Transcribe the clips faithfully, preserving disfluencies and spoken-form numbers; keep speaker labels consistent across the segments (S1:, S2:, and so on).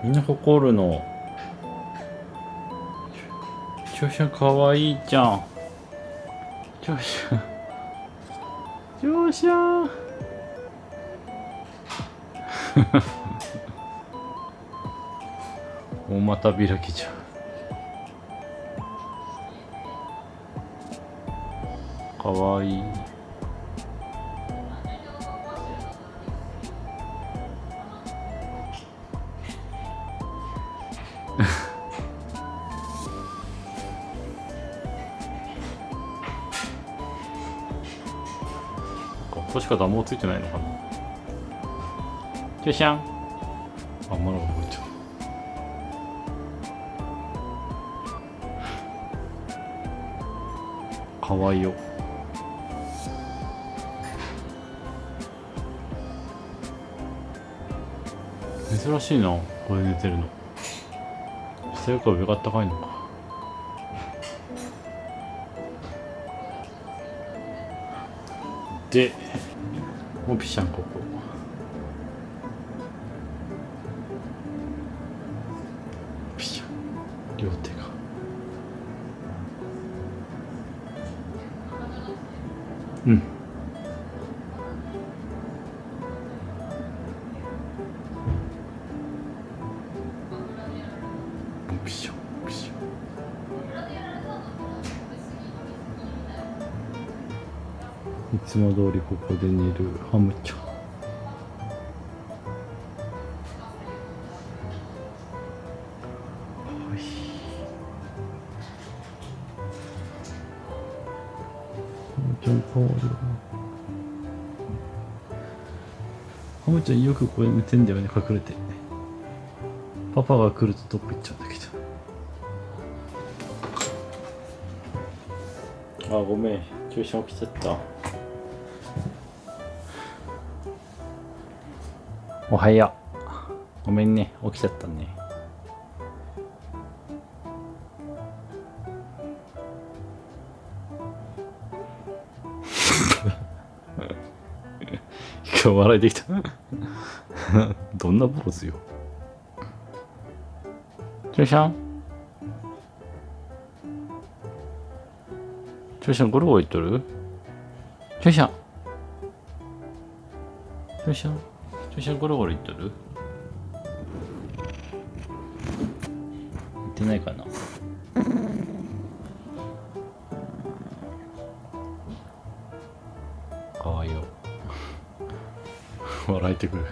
S1: みんな怒るの。チョウシャンかわいいじゃん。チョウシャンチョウシャン大股開きじゃん。かわいい。ここしか暖房ついてないのかな。チュシャン。あ、まだ動いちゃう。かわいいよ。珍しいな、これ寝てるの。下よりか上があったかいのか。で、もうピシャンここ。ピシャン、両手が。うん。ピシャンピシャン。いつも通りここで寝るハムちゃん。ちゃんかわいい。ハムちゃんよくここで寝てんだよね、隠れて。パパが来るとどっか行っちゃうんだけど。あ、ごめん、注射起きちゃった。おはよう。ごめんね、起きちゃったね。今日笑いできた。どんな坊主よ。チョウシャンチョウシャンゴロゴロ言っとる。チョウシャンチョウシャンチョウシャンゴロゴロ言っとる。言ってないかな。かわいいよ。笑えてくる。い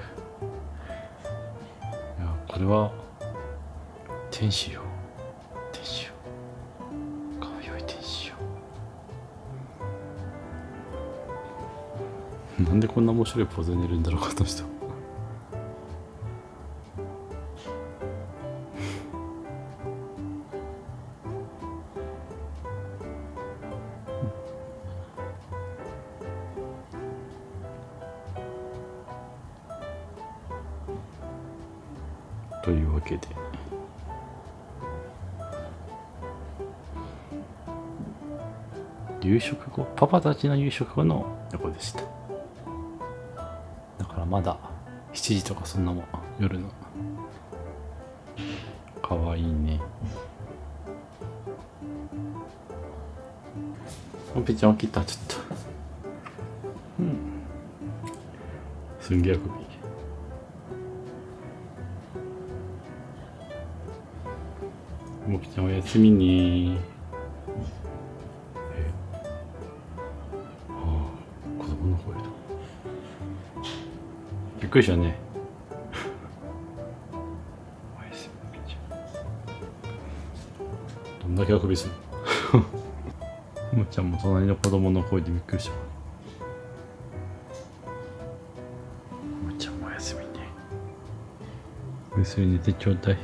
S1: や、これは天使よ。天使よ。かわいい天使よ。なんでこんな面白いポーズに寝るんだろう、この人。というわけで、夕食後、パパたちの夕食後の横でした。だからまだしちじとかそんなもん、夜の。かわいいね。ほんぺちゃん起きた、ちょっと。うん。すんげえあくび。もきちゃんおやすみねー。え、ああ、子供の声だ。びっくりしたね。おやすみもきちゃん。どんだけあくびするの。もちゃんも隣の子供の声でびっくりした。もちゃんもおやすみね。ぐっすり寝てちょうだい。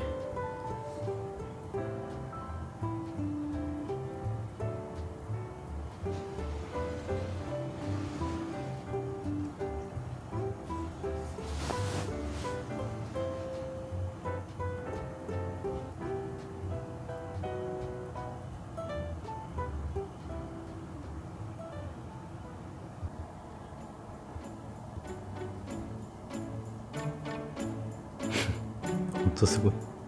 S1: とすごい。